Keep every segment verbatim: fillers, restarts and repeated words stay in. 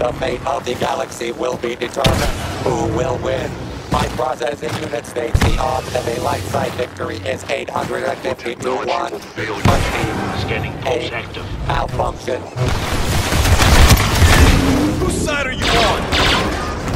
the fate of the galaxy will be determined. Who will win? My processing unit states the odds of a light side victory is eight hundred fifty to one. Scanning pulse active. Malfunction. Whose side are you on?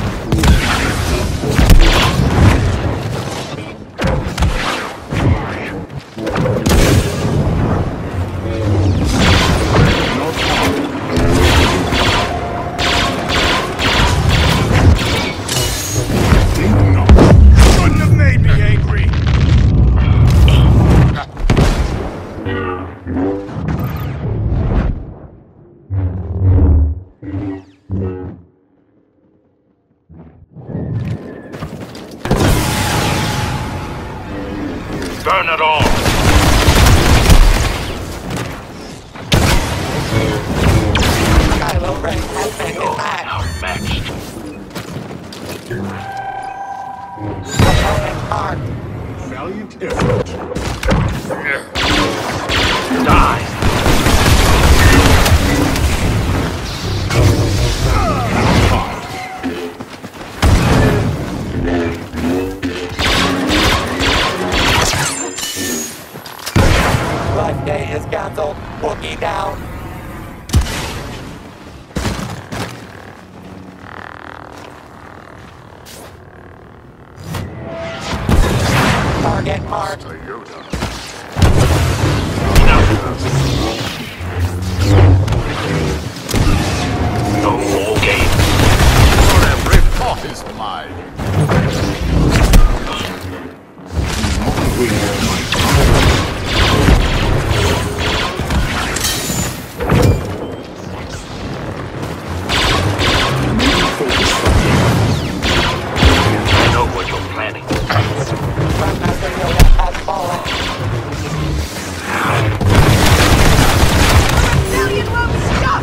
Burn it all! Kylo Ren has been You're attacked. outmatched. Opponent marked. Valiant effort. Die! Life day is cancelled. Wookiee down. Target marked. No more game. For every thought is mine. I know what you're planning. Grandmaster Yoda has fallen. Villian won't stop!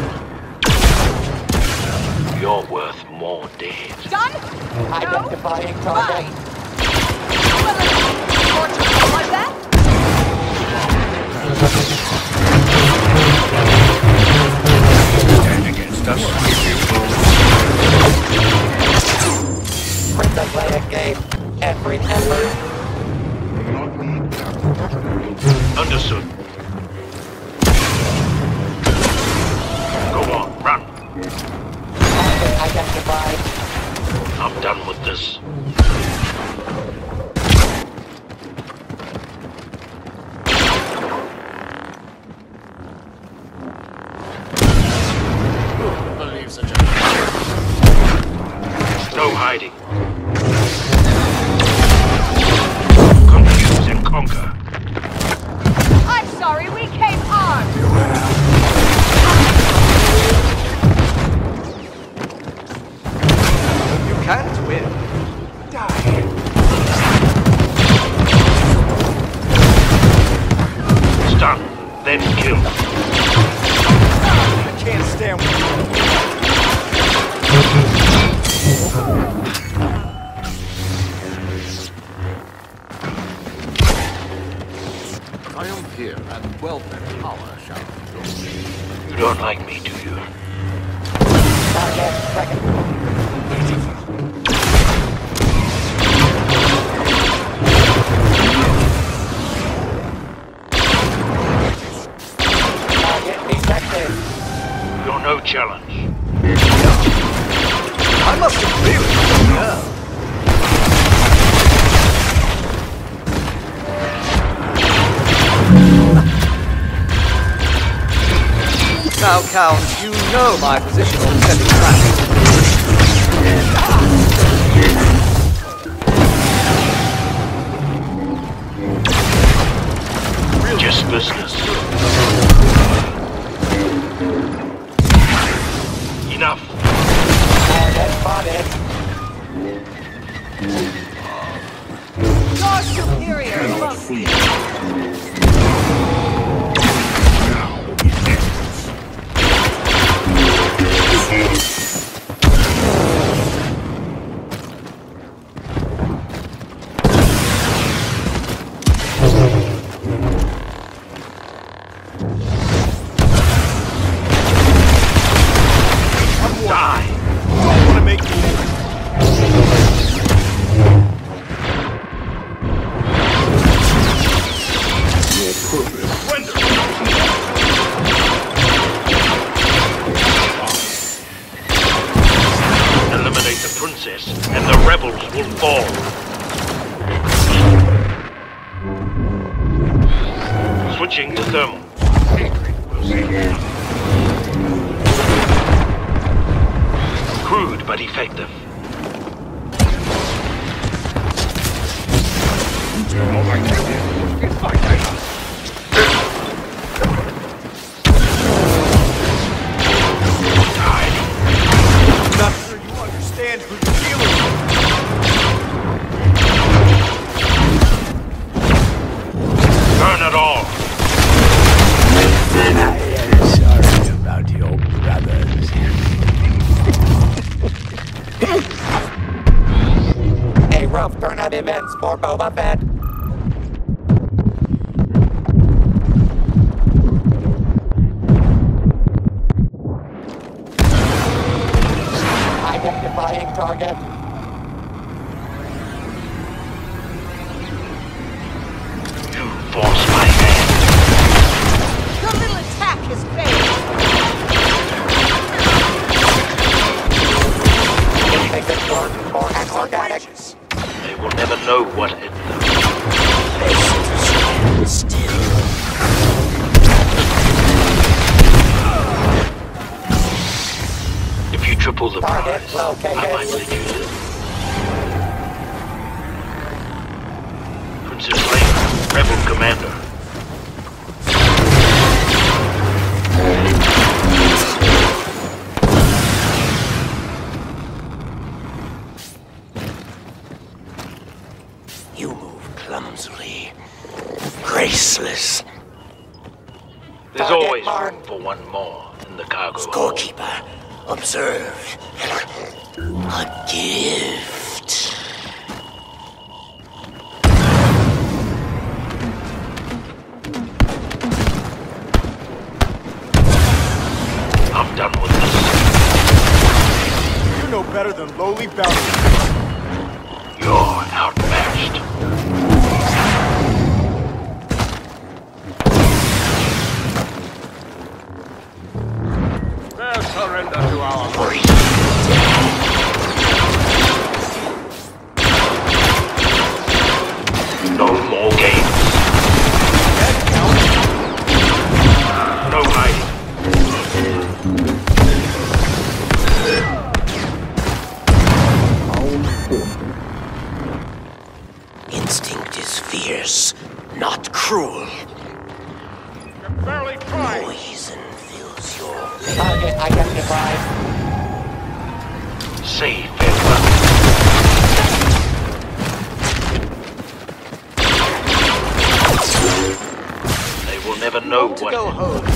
You're worth more dead. Done? Identifying target. Well, more to like that? Stand against us. Princess Leia gave every effort. Understood. Go on, run. Target identified. I'm done with this. Believe such a... No hiding. Confuse and conquer. I'm sorry, we came armed! You can't win. Die. Stun, then kill. I can't stand with you. Triumph here and wealth and power shall flow. You don't like me, do you? Target second. Target detected. You're no challenge. I must agree with you. Yeah. Now, Count, you know my position on setting traps. Just business. Enough. Target spotted. You're superior, monkey! Die. will fall. Switching to thermal. Crude but effective. Not sure you understand who you're dealing with. Burn it all. Sorry about your brothers. A rough turn of events for Boba Fett. Identifying target. You force my hand. Your little attack has failed. Makes it work or as organic. They will never know what hit them. If you triple the Target prize, located. I might let you live. Princess Leia, Rebel Commander. You move clumsily, graceless. There's Target always marked. room for one more in the cargo hold. Scorekeeper, observe. A gift. I'm done with this. You're no better than lowly bounty. You're outmatched. Their surrender to our Free. No more games. No hiding. Instinct is fierce, not cruel. barely trying. Poison fills your Target identified. Say farewell. They will never know To what go hit home.